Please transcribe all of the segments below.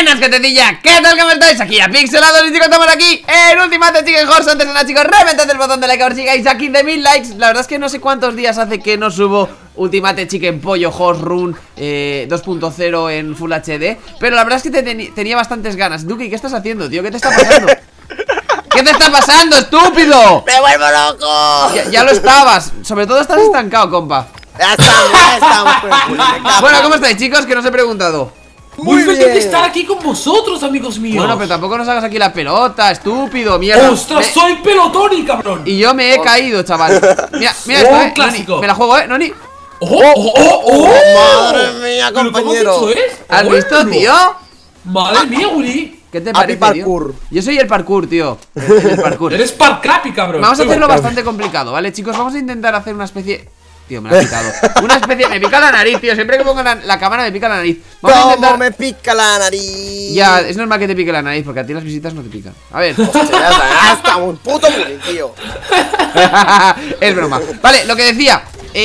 Buenas, getecilla, ¿qué tal? ¿Cómo estáis? Aquí a Pixelados y chicos, estamos aquí en Ultimate Chicken Horse. Antes de nada, chicos, reventad el botón de like a ver si llegáis a 15.000 likes. La verdad es que no sé cuántos días hace que no subo Ultimate Chicken Pollo Horse Run 2.0 en Full HD, pero la verdad es que tenía bastantes ganas. Duki, ¿qué estás haciendo, tío? ¿Qué te está pasando? ¿Qué te está pasando, estúpido? ¡Me vuelvo loco! Ya lo estabas, sobre todo estás estancado, compa. Ya estamos. Bueno, ¿cómo estáis, chicos? Que no os he preguntado. Muy feliz de estar aquí con vosotros, amigos míos. Bueno, pero tampoco nos hagas aquí la pelota, estúpido, mierda. ¡Ostras, soy pelotón, cabrón! Y yo me he caído, chaval. Mira esto, clásico. Noni, me la juego, Noni. ¡Oh, madre mía, compañero! ¿Cómo es? ¿Has visto, tío? Madre mía, Uri. ¿Qué te Happy parece, tío? parkour. Yo soy el parkour, tío. El parkour. Eres parcrappy, cabrón. Vamos a hacerlo bastante complicado, ¿vale, chicos? Vamos a intentar hacer una especie... Tío, me lo has quitado. Una especie... Me pica la nariz, tío. Siempre que pongo la cámara me pica la nariz. Vamos a ¿Cómo intentar... me pica la nariz? Ya, es normal que te pique la nariz, porque a ti las visitas no te pican. A ver. Ya está, un puto bullying, tío. Es broma. Vale, lo que decía.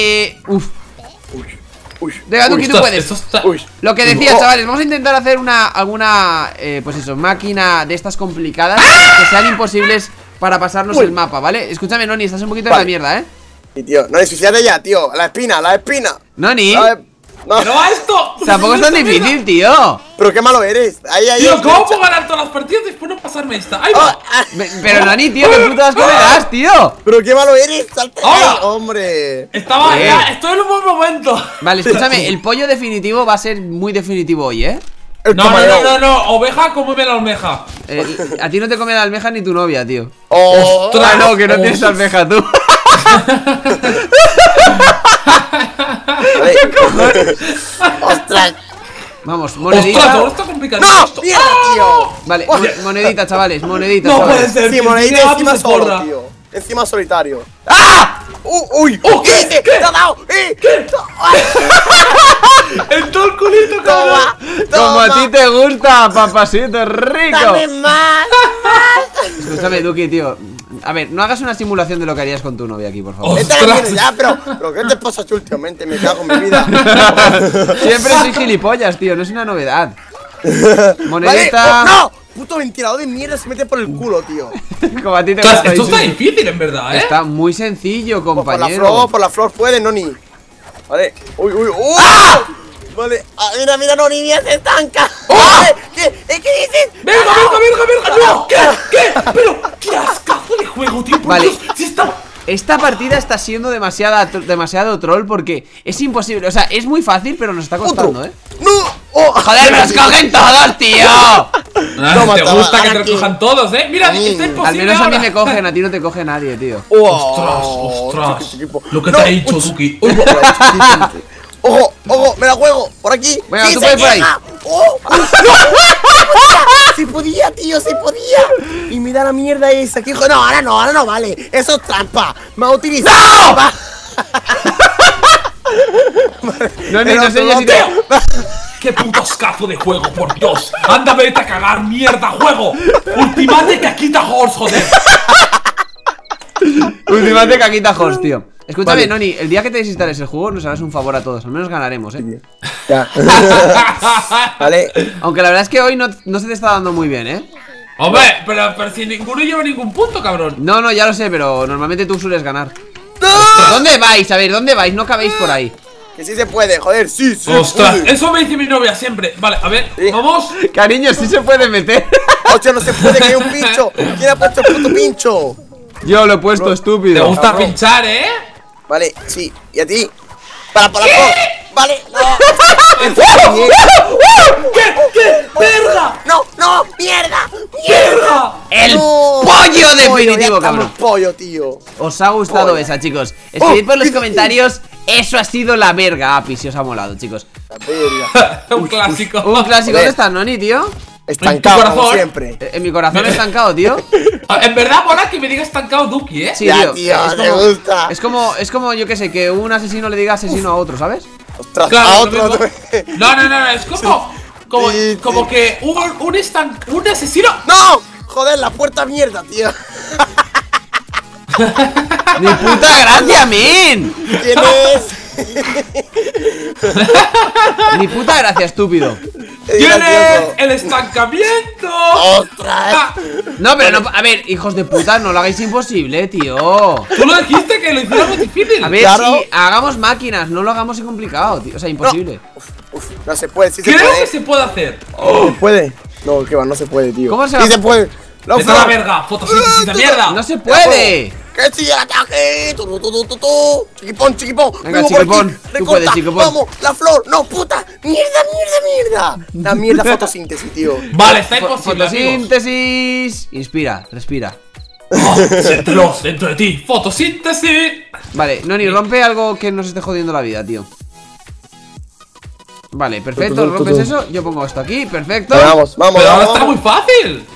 Venga, Duki, tú puedes. Lo que decía, chavales, vamos a intentar hacer alguna, pues eso, máquina de estas complicadas que sean imposibles para pasarnos el mapa, ¿vale? Escúchame, Noni, estás un poquito en la mierda, ¿eh? Sí, tío, no, suicídate ya, tío. La espina. Noni, No. ¡Pero a esto! tampoco es tan difícil, tío. Pero qué malo eres. Ahí. Tío, ¿cómo puedo ganar todas las partidas después no pasarme esta? ¡Ahí va! Pero Noni, tío, qué putas que me das, tío. Pero qué malo eres. Salte ahí, ¡Hola! hombre. Estaba ya, estoy en un buen momento. Vale, escúchame, el pollo definitivo va a ser muy definitivo hoy, ¿eh? No, oveja, cómeme la almeja. A ti no te come la almeja ni tu novia, tío. ¡Ostras! No, que no tienes almeja tú. ¿Qué cojones? ¡Ostras! Vamos, ¡Ostras, monedita. todo está complicado! ¡No! ¡Mierda, tío! Vale, monedita, chavales, monedita, No chavales. puede ser. Sí, tío, monedita tío, encima se solo, porra. tío. Encima solitario. ¡Ah! ¡Uy! ¿Qué dices? ¡Te ha dado! ¿Qué? En todo el culito, cabrón. Como a ti te gusta, papasito rico. ¡Dame más! Escúchame, Duki, tío. A ver, no hagas una simulación de lo que harías con tu novia aquí, por favor. Vete a la mierda ya, pero ¿qué te pasa últimamente? Me cago en mi vida. Siempre soy gilipollas, tío, no es una novedad. Monedita. Vale, ¡no! Puto ventilador de mierda se mete por el culo, tío. Como a ti te Ostras, gusta. esto está difícil, en verdad, Está muy sencillo, compañero. Por la flor puede, Noni. Vale. ¡Uy! Vale, mira, Noni, mira, se estanca. ¿Qué dices? ¡Verga! ¡No! ¿Qué? Pero, qué ascazo de juego, tío. Por Vale. Dios, si está... Esta partida está siendo demasiado troll porque es imposible. O sea, es muy fácil, pero nos está costando, ¿eh? ¡No! ¡Joder, me los cogen todos, tío! Toma, te gusta que te aquí. recojan todos, ¿eh? Mira, está imposible. Al menos a mí ahora. me cogen, a ti no te coge nadie, tío. Ostras. Lo que te ha dicho, Duki. ¡Ojo! ¡Me la juego! ¡Por aquí! Venga, ¡Sí, tú se puedes por ahí. llega! ¡Sí podía, tío! ¡Sí podía! Y me da la mierda esa. ¿Qué hijo? No, ahora no vale. Eso es trampa. Me ha utilizado. No sé yo si te... ¡Qué puto ascazo de juego, por Dios! ¡Anda, vete a cagar, mierda, juego! ¡Ultimate Caquita Horse, joder! Ultimate Caquita Horse, tío. Escúchame, Vale. Noni, el día que te desinstales el juego nos harás un favor a todos. Al menos ganaremos, Ya. Vale. Aunque la verdad es que hoy no se te está dando muy bien, Hombre, pero si ninguno lleva ningún punto, cabrón. No, ya lo sé, pero normalmente tú sueles ganar. ¡No! ¿Dónde vais? A ver, ¿dónde vais? No cabéis por ahí. Que sí se puede, joder, sí. ¡Ostras! puede. Eso me dice mi novia siempre. Vale, a ver, Sí. vamos. Cariño, sí se puede meter. Ocho, no se puede, que hay un pincho. ¿Quién ha puesto el puto pincho? Yo lo he puesto, ¿Te estúpido. gusta cabrón. pinchar, eh? Vale, sí. ¿Y a ti? Para la Vale, no. ¿Qué? ¡Verga! No, mierda. ¡Mierda! ¡El No. pollo definitivo, ya estamos cabrón! pollo, tío. ¿Os ha gustado Pollo. esa, chicos? Escribid por los ¿qué dices? comentarios. Eso ha sido la verga, Api, si os ha molado, chicos. La verga. Un clásico. Un clásico. Joder. ¿Dónde estás, Noni, tío? Estancado, corazón. como siempre. En mi corazón estancado, tío. En verdad, mola que me diga estancado Duki, ¿eh? Sí, Ya, tío. tío, me gusta. Es como, yo que sé, que un asesino le diga asesino a otro, ¿sabes? Ostras, Claro, a lo otro. mismo. No, es como Sí, como sí. que un asesino. ¡No! Joder, la puerta mierda, tío. ¡Ni puta gracia, men! ¿Quién es? Ni puta gracia, estúpido. ¡Tienes el estancamiento! ¡Ostras! No, pero no, a ver, hijos de puta, no lo hagáis imposible, tío. Tú lo dijiste que lo hiciéramos difícil. A ver, Claro. si hagamos máquinas, no lo hagamos complicado, tío. O sea, imposible. Uf, no se puede, sí se Creo puede. que se puede hacer. ¿Se puede? No, que va, no se puede, tío. ¿Cómo se Sí va? se puede. ¡La ¡Vete a la flor! verga! ¡Fotosíntesis de mierda! ¡No se puede! ¡Que sí, ataque! ¡Tu! ¡Chiquipón, chiquipón! Venga, ¡Vengo por chiquipón, aquí! tú ¡Recorta! puedes, chiquipón. ¡Vamos! ¡La flor! ¡No, puta! ¡Mierda! La mierda fotosíntesis, tío. Vale, está imposible, amigos. Fotosíntesis. Inspira, respira. Oh, siéntelo dentro de ti. ¡Fotosíntesis! Vale, Noni, rompe algo que nos esté jodiendo la vida, tío. Vale, perfecto, rompes eso. Yo pongo esto aquí, perfecto. Venga, vamos, vamos, Pero ahora vamos. está muy fácil.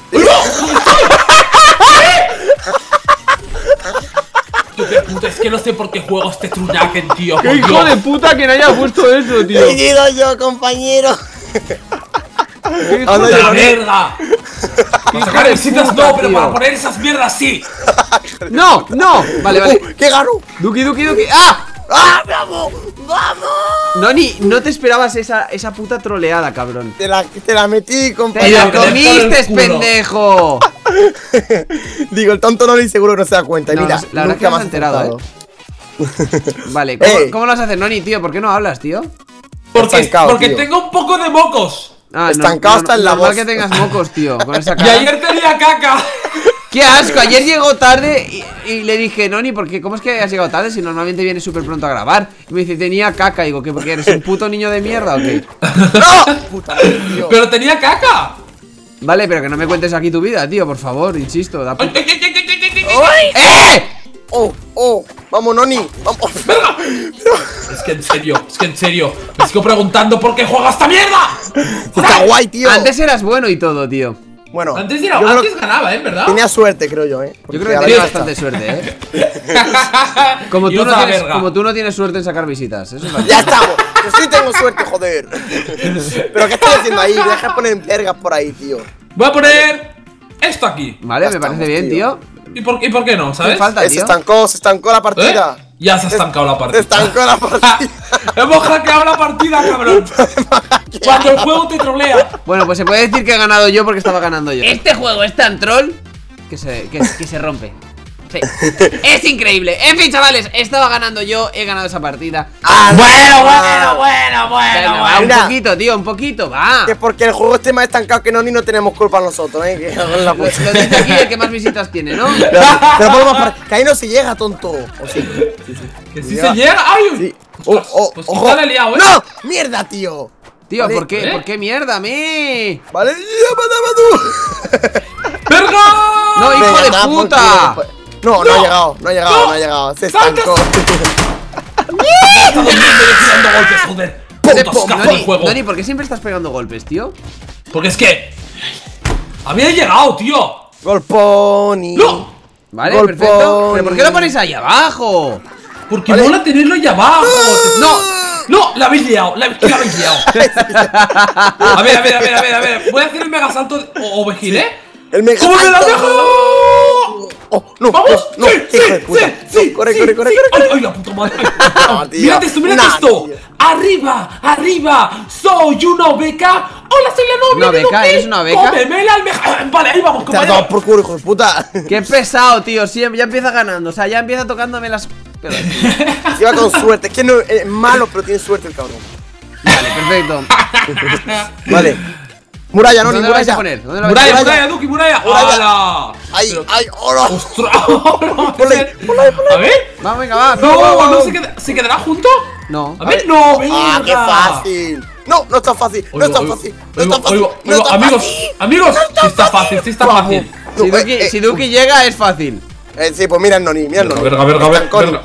Puta, es que no sé por qué juego este Truñaken, tío. por ¡Qué hijo Dios. de puta que no haya puesto eso, tío! He ido yo, compañero. ¡Qué hijo Anda, de ¡La yo- verga! Para sacar de visitas puta, no, pero tío. para poner esas mierdas sí. ¡No! ¡No! Vale, vale. ¡Qué gano! Duki. ¡Ah! ¡Ah, vamos! ¡Vamos! Noni, no te esperabas esa puta troleada, cabrón. Te la metí, ¡Te compañero. la que te comiste, por el culo. pendejo! Digo, el tonto no ni seguro que no se da cuenta. Y No, mira, la verdad es que nunca no más se ha enterado, acertado. Vale, Ey. ¿cómo lo vas a hacer, Noni, tío? ¿Por qué no hablas, tío? Porque Estancado, tío. tengo un poco de mocos. Ah, Estancado hasta en la normal voz. que tengas mocos, tío, con esa Y cara. ayer tenía caca. ¡Qué asco! Ayer llegó tarde y le dije, Noni, ¿por qué? ¿Cómo es que has llegado tarde si normalmente vienes súper pronto a grabar? Y me dice, tenía caca. Y digo, ¿qué? ¿Porque eres un puto niño de mierda o qué? ¡No! ¡Puta madre, tío! Pero tenía caca. Vale, pero que no me cuentes aquí tu vida, tío, por favor, insisto. Da Ay, puta... ay, ay, ay, ay, ay, ay, ay. ¡Eh! ¡Oh! ¡Vamos, Noni! ¡Vamos! Es que en serio, me sigo preguntando por qué juega esta mierda. Está guay, tío. Antes eras bueno y todo, tío. Bueno, Antes yo creo antes ganaba, ¿verdad? tenía suerte, creo yo, Yo Porque creo que ahora tenías ya bastante está. suerte, Como Y tú, no otra tienes, verga. como tú no tienes suerte en sacar visitas. Eso es la ¡Ya estamos! Yo sí tengo suerte, joder. ¿Pero qué estoy haciendo ahí? Deja de poner vergas por ahí, tío. Voy a poner esto aquí. Vale, Ya me parece estamos, bien, tío. ¿Y por qué no? ¿Qué ¿Sabes? falta, Se tío? estancó la partida. ¿Eh? Ya se ha estancado la Se partida. estancó la partida. Hemos hackeado la partida, cabrón. Cuando el juego te trolea. Bueno, pues se puede decir que he ganado yo porque estaba ganando yo. Este juego es tan troll que se rompe. Sí. Es increíble. En fin, chavales, estaba ganando yo, he ganado esa partida. Bueno, va, un Mira. poquito, tío, un poquito, va. Que porque el juego esté más estancado que Noni no tenemos culpa nosotros, Que con la Lo puta. dice aquí el que más visitas tiene, ¿no? Pero podemos que ahí no se llega, tonto. ¿O sí? Que si se llega. ¡Ay! Sí. Ostras, pues Ojo. quizá le he liado, ¿eh? ¡No! ¡Mierda, tío! Tío, Vale. ¿por qué? ¿Eh? ¿Por qué mierda a mí? Vale, ya, tú. ¡Verga! No, hijo Venga, de está, puta. por fin. No ha llegado. Se estancó. Está durmiendo y tirando golpes, joder. Puto escazo del juego. Noni, ¿por qué siempre estás pegando golpes, tío? Porque es que. Había llegado, tío. Golponi. ¡No! Vale, Golponi. perfecto. ¿Pero por qué lo ponéis ahí abajo? Porque Vale. mola tenerlo ahí abajo. No. No, la habéis liado. La habéis liado. A ver. Voy a hacer el mega salto ovejil, ¿eh? El mega ¡Cómo me la salto. dejo! Oh, no, ¡Vamos! no, ¡Sí, hijo de puta. sí! No, corre. ¡Ay, la puta madre! No, tío. ¡Mírate esto, Nah, esto! tío. ¡Arriba! ¡Soy una oveja! ¡Hola, soy la novia ¿Una de oveja? Loki! ¿Eres una oveja? ¡Cómeme la almeja! Vale, ahí vamos, Te has dado compañero. por culo, hijo de puta. Qué pesado, tío. Sí, ya empieza ganando. O sea, ya empieza tocándome las. Pero- Se va con suerte. Es que no es malo, pero tiene suerte el cabrón. Vale, perfecto. Vale. Muralla, no, ni ¿Dónde lo vais a muralla. poner? ¿Dónde lo vais a ¡Muralla, poner? muralla, Duki, muralla! Muralla. ¡Hala! Ay, Pero- ay, hola. ¡Ostras! Ponle ahí, ponle ahí. A ver. Vamos, venga, va. No, ¿se quedará junto? No. A ver, no, venga. Ah, qué fácil. No, no está fácil. No está fácil. No está fácil. No está Amigos, fácil. amigos, sí está fácil, sí está Vamos. fácil. No, Si Duki llega, es fácil. Sí, pues mira el Noni, mira el Noni. Verga. Estanconi.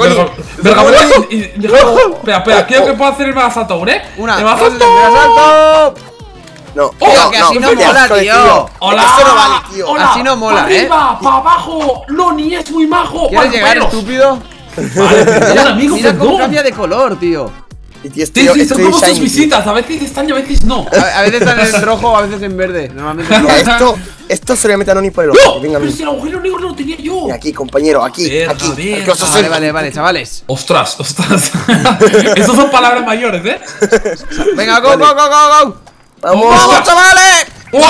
Espera, quiero que pueda hacer el mega salto aún, ¿eh? Una, ¡El mega dos, salto! mega salto. No, Tío, que así no qué mola, asco de tío. ¡Hola! Eso no vale, tío. ¡Hola! Así no mola, ¡Pa' arriba! ¡Para abajo! ¡Loni es muy majo! ¿Quieres Vale, llegar, compañeros. estúpido? Vale, perdón, amigo, Mira cómo perdón. cambia de color, tío. Y tío, Sí, son estoy como sus shiny, visitas, a veces están y a veces no. A veces están en rojo, a veces en verde. Normalmente tío. no. Mira, esto se le mete a Noni por el ¡No! ojo. Venga, Pero Noni. si el agujero negro lo tenía yo. Mira, aquí, compañero, aquí, Verga, aquí. verga. ¿Qué vas a Vale, hacer? vale, chavales. Ostras. Esas son palabras mayores, ¿eh? Venga, go. ¡Vamos, ¡Vamos, chavales!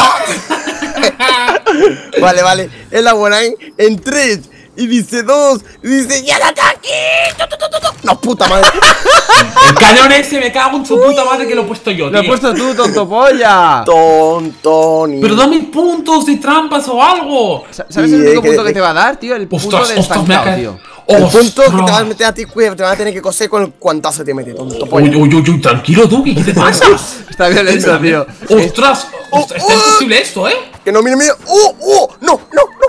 Vale, vale. Es la buena, ¿eh? En 3. Y dice 2. Y dice ¡quédate aquí! ¡No, puta madre! El cañón ese me cago en su puta madre que lo he puesto yo, Lo tío. he puesto tú, tonto polla. Tontoni. Pero dame puntos de trampas o algo. ¿Sabes Sí, el único que- punto que te va a dar, tío? El punto Ostras, de ostras, me ha estancado, caído. tío. El punto que te vas a Ostras. meter a ti, cuidado, te van a tener que coser con el cuantazo te mete, tonto polla. Uy, uy, uy, uy, tranquilo, Duki, ¿qué te pasa? Está violento, tío. Ostras, ostras, está imposible esto, ¿eh? Que no, mira, mira. ¡No!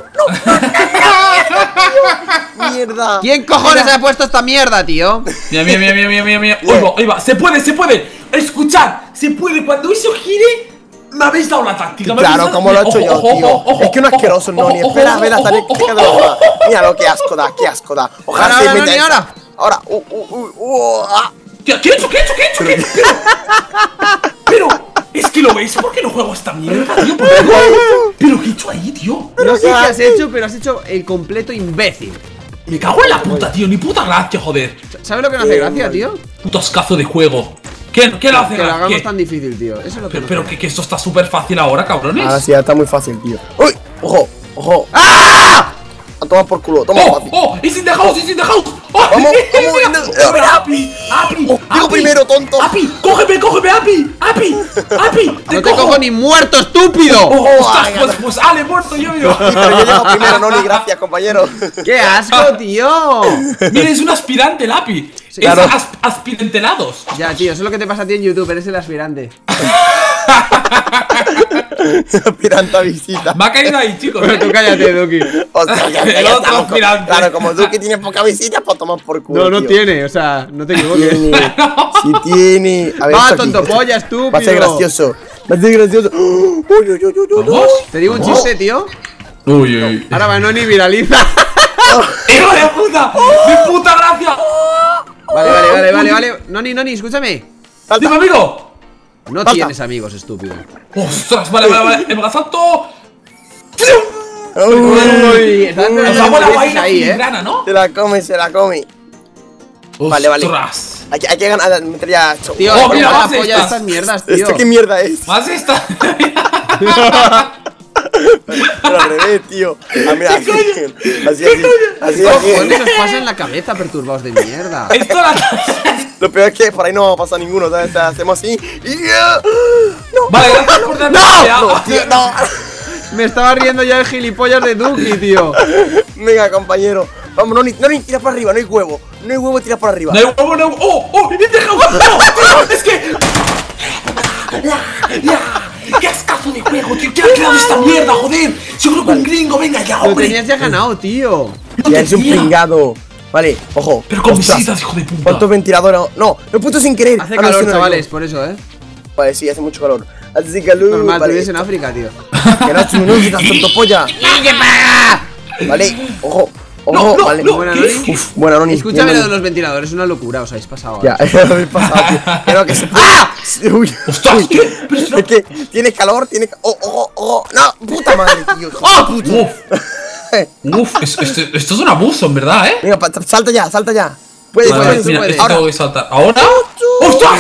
¡Mierda! ¿Quién cojones ha puesto esta mierda, tío? Mira, mira, mira, mira, mira, mira, mira. Ahí va, se puede, se puede. Escuchad, se puede. Cuando eso gire, me habéis dado la táctica. me habéis Claro, dado- como lo he hecho Ojo, yo, ojo, tío. ojo, ojo, Es que un ojo, asqueroso, ojo, Noni. ojo, Espera, ojo, espera, ojo, sale. ojo, Fíjate, ojo. mira lo que asco da, qué asco da. Ojalá Ahora, se ahora, meta Noni, esa. ahora. Ahora. Tío, ¿qué he hecho? ¿Qué he hecho? ¿Qué he hecho? ¿Qué? Pero, es que lo veis, ¿por qué no juego esta mierda, tío? ¿Por qué no? Pero, ¿qué he hecho ahí, tío? No sé qué has hecho, pero has hecho el completo imbécil. Me cago en la puta, tío. Ni puta gracia, joder. ¿Sabes lo que no hace gracia, tío? Puto ascazo de juego. ¿Qué lo hace Que lo gracia? hagamos ¿Qué? tan difícil, tío. Eso es lo que Pero que esto está súper fácil ahora, cabrones. Ahora sí, ya está muy fácil, tío. ¡Uy! ¡Ojo! ¡Ah! A tomar por culo, toma ¡Oh! fácil. ¡Oh! ¡Es in the house! ¡Es in the house! ¡Oh! Vamos, mira, vamos, mira, mira. ¡Api! ¡Api! Digo ¡Api! primero, tonto. ¡Api! ¡Cógeme, cógeme, Api! ¡Api! ¡Api! ¡No te cojo ni muerto, estúpido! ¡Ostras! ay, Pues Ale, muerto yo, mira. Pero yo llego primero, Noni, gracias, compañero. ¡Qué asco, tío! Mira, es un aspirante, el Api. Es claro. aspirantelados. Ya, tío, eso es lo que te pasa a ti en YouTube, eres el aspirante. Aspirante a visita. Me ha caído ahí, chicos. Pero tú cállate, Duki. Ostras, ya El otro estamos aspirante. Claro, como Duki tiene poca visita, pues tomar por culo. No, no tío. tiene, o sea, no te equivoques. Tiene. Sí tiene. A ver, Va, esto aquí. tonto polla, estúpido. Va a ser gracioso. Va a ser gracioso. Uy, uy, uy, uy, uy. ¿Vamos? Te digo un chiste, tío. Uy, uy. Ahora Vanoni viraliza. ¡Hijo de puta! ¡De puta gracia! Vale. Noni, escúchame. ¡Dime, amigo! No Falta. tienes amigos, estúpido. ¡Ostras! Vale. ¡Me salto! Uy, estás Nos esperando hago la que vaina ahí, filigrana, ¿no? Se la come, se la come. Vale, vale. ¡Ostras! Hay que ganar, meter ya esto. Tío, Oh, ¿cómo mira, la más polla de estas. estas mierdas, tío? ¿Esto qué mierda es? ¡Más esta! Pero al revés, tío. Ah, mira, así. Así. ¿Qué cojones os pasa en la cabeza, perturbados de mierda? Esto la... Lo peor es que por ahí no va a pasar ninguno, ¿sabes? O sea, hacemos así y... ¡No! Vale, gracias por darme ¡No, tío, no! Me estaba riendo ya el gilipollas de Duki, tío. Venga, compañero. Vamos, Noni, tira para arriba, no hay huevo. No hay huevo, tira para arriba. No hay huevo, no hay huevo. ¡Oh! ¡He dejado! ¡No! tío, ¡Es que! ¡Qué ascazo de juego, tío! ¿Quién ha creado esta mierda, joder? Seguro que un gringo, venga ya, Lo hombre. tenías ya ganado, tío. Ya es un tenía. pringado. Vale, ojo. Pero con Ostras, visitas, hijo de puta. ¿cuántos ventiladores? No, lo he puesto sin querer. Hace Ah, no, calor, sí, no, chavales, no. por eso, Vale, sí, hace mucho calor. Hace calor. Normal, tú vale. vives en África, tío. Que no, tú no necesitas tonto polla. Vale, ojo. No, vale. no, Buena, ¿qué? Noni. Uf, buena, Noni. Escúchame bien, lo de Noni. los ventiladores, es una locura, os habéis pasado. Ya, ¿eh? ya lo habéis pasado, tío. Pero que se ¡Ah! Uy. ¡Ostras! Uy. ¿Qué? Pero si no- Es que tiene calor, tiene. ¡Oh! ¡No! ¡Puta madre, tío! ¡Oh, puto! Uf, esto es un abuso, en verdad, ¿eh? Venga, salta ya. Puedes, Vale, puedes, mira, puedes. esto Ahora. tengo que saltar. ¿Ahora? ¡Ostras!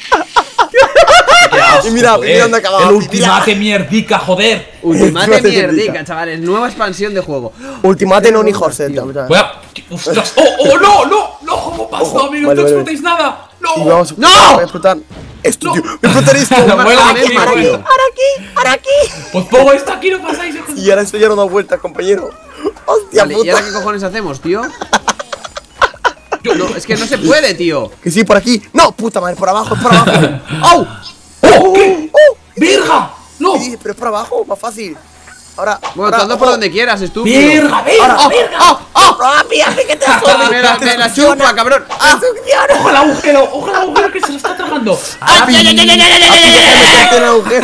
Y mira dónde acababa. El ultimate mierdica, joder. Ultimate Ultimate mierdica, mierdica. chavales. Nueva expansión de juego. Ultimate Noni Horse. Voy a... ¡Ostras! ¡Oh, no! ¿Cómo pasó, Ojo, amigo? vale, No vale. explotéis nada. Y ¡No! vamos. ¡No! Voy a explotar esto, No. tío. Voy a explotar esto. Vuela Ahora aquí, aquí, vuela. Ahora aquí. Pues pongo esto aquí, no pasáis. hijo de- Y ahora esto ya no da vueltas, compañero. Hostia, Vale, ¿y ahora puta. qué cojones hacemos, tío? No, es que no se puede, tío. Que sí, por aquí. No, puta madre, por abajo, es por abajo. ¡Au! ¡Oh! ¿Qué? ¡Verga! ¡No! ¿Qué dices? Pero es por abajo, más fácil. Ahora. Bueno, ahora, tú anda por ojo. donde quieras, estúpido. ¡Verga, verga, verga! ¡Papi, hace que te absorbe! Me la chupa, cabrón. ¡Ah! ¡Ojo el agujero que se lo está tragando! ¡Ay, ay, ay, ay, ay, ay, ay, ay! ¡Meterte en el agujero!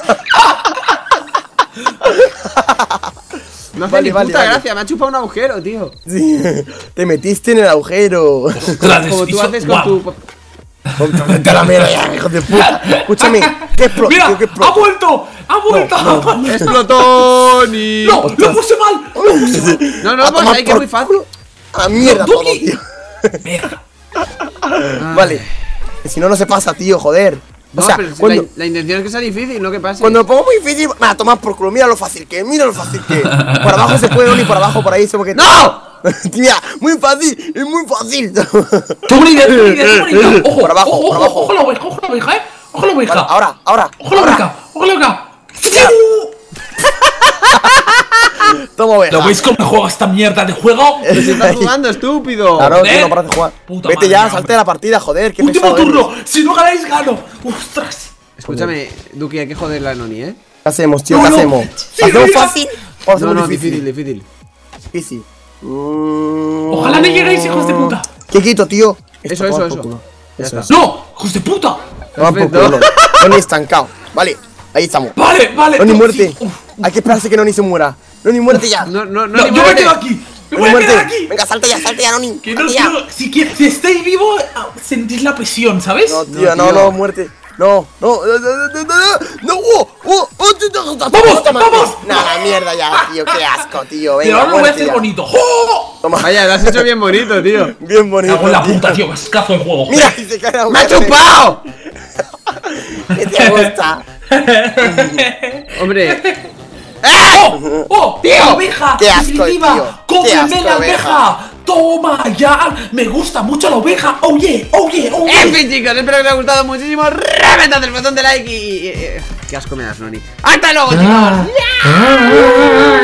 No hace Vale, ni vale, puta vale. gracia, me ha chupado un agujero, tío. Sí, te metiste en el agujero. ¡Ostras! Como tú hizo- haces con ¡Guau! tu... Vete a la mierda ya, hijo de puta. Escúchame, ¿qué es pro? ¡Mira! Tío, ¿qué es pro? ¡Ha vuelto! ¡Ha vuelto! ¡Explotón! Y... ¡No! ¡Lo puse mal! ¡Lo puse mal! No, A pues tomar ahí que es por muy fácil. A la mierda No, todo, Duki. tío. ¡Verga! Vale. Que si no, no se pasa, tío, joder. No, O sea, pero si cuando, la intención es que sea difícil, no que pase. cuando lo pongo muy difícil, me la tomas por culo. Mira lo fácil que es, mira lo fácil que es. Por abajo se puede, ni por abajo, por ahí se puede. ¡No! Mira, muy fácil, es muy fácil. Tengo una idea, tengo una idea, tengo una idea. Ojo, Por abajo, ojo, por abajo. ojo la oveja, Ojo la oveja. Vale, ahora. Ojo la oveja, ojo la oveja. Toma oveja. ¿Lo veis cómo juego esta mierda de juego? Pues estás jugando, estúpido. Claro, Joder. tío, no paras de jugar. Puta Vete madre, ya, hombre. salte de la partida, joder. Qué Último pesado turno. eres. Si no ganáis, gano. Ostras. Escúchame, Duki, hay que joder la Noni, ¿eh? ¿Qué hacemos, tío? No, ¿Qué no. hacemos? Sí, ¿Hacemos venga. fácil o hacemos No, difícil? difícil. Difícil. Ojalá no lleguéis, hijos de puta. ¿Qué quito, tío? Eso. toma por culo. Ya Eso está. es. No, hijos de puta. Toma por Perfecto. culo. Noni estancado. Vale, ahí estamos. Vale. Noni tú, muerte. sí. Uf. Hay que esperarse que Noni se muera. Noni muerte ya. No, No, ni yo me muérete. quedo aquí. Me Noni voy a quedar muerte. aquí. Venga, salta ya, Noni. Que no Salte ya. quiero. Si estáis vivos, sentís la presión, ¿sabes? No, tío, No, tío. no, muerte. No. ¡Vamos! No, la mierda ya, tío, qué asco, tío. Pero Venga, ahora lo voy a muerte hacer ya. bonito. ¡Oh! Toma. Vaya, lo has hecho bien bonito, tío. Bien bonito. Me cago en la tío. puta, tío. Cascazo de juego. Mira, y se cae la ¡Me ha muerte. chupado! ¿Qué te gusta? Hombre. ¡Oh! Tío, ¡La oveja! qué asco, ¡Definitiva! tío. Qué ¡Cómeme asco, la oveja. oveja! ¡Toma ya! ¡Me gusta mucho la oveja! ¡Oh yeah! En fin, chicos, espero que os haya gustado muchísimo. Reventad el botón de like y... Qué asco me das, Noni. ¡Hasta luego, chicos!